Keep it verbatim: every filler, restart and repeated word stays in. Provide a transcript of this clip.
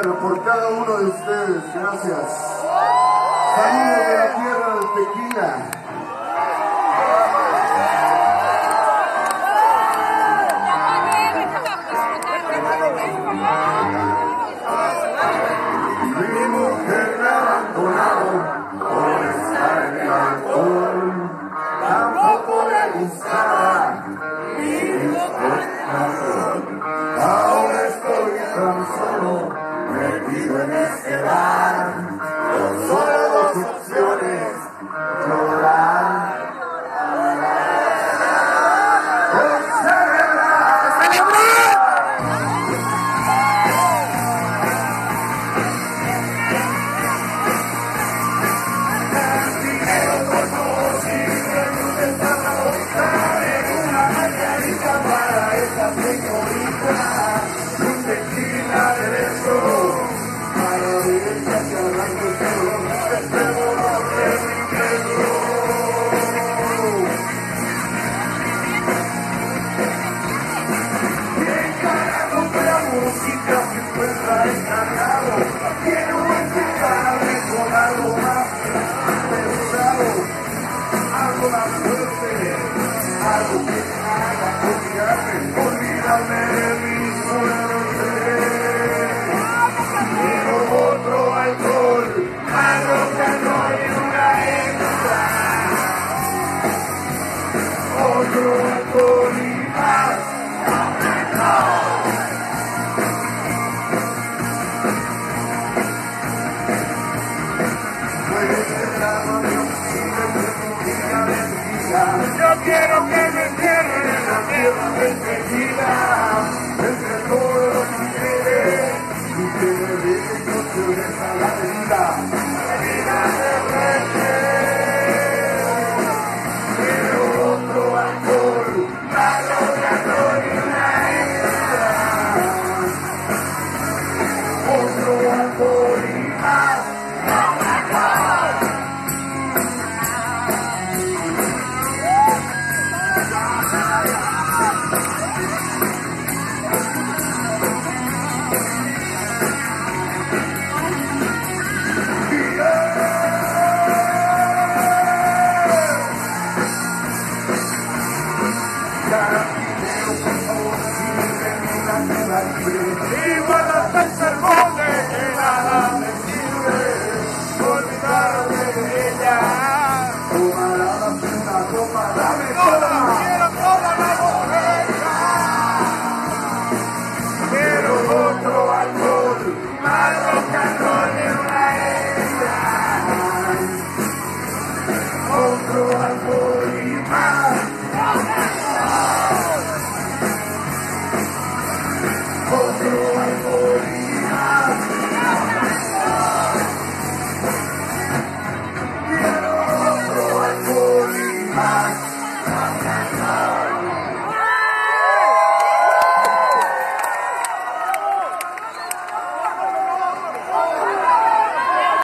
mexicano, por cada uno de ustedes. Gracias. Saludos de la tierra del tequila. Mi mujer me ha abandonado por estar en el alcohol. Tampoco le gustaba mi disfrutación. Ahora estoy tan solo, metido en este bar, con solo dos opciones: llorar o celebrar. Dinero por favor, si me gusta la bolsa, en una margarita para esta señorita, un tequila derecho, a la derecha que arranco el pelo, este dolor de mi pelo. ¿Quién carajo fue la música que encuentra descargado? Quiero empezarme con algo más pesado, algo más fuerte, algo que me haga olvidarme, olvidarme de mi suerte. Quiero otro alcohol, algo que no hay una extra, otro alcohol y más. Yo quiero que me entierren en la tierra del tequila, entre todos los mujeres, y que me dejen noches a la vida, la vida de reche. Quiero otro alcohol, malo de alcohol y una extra, otro alcohol y más. Igual hasta el sermón de que nada me sirve olvidarme de ella. Tomará una copa, dame toda, quiero toda la botella. Quiero otro alcohol, más rock and roll y una extra, otro alcohol y más. Otro alcohol y más. Quiero otro alcohol y más.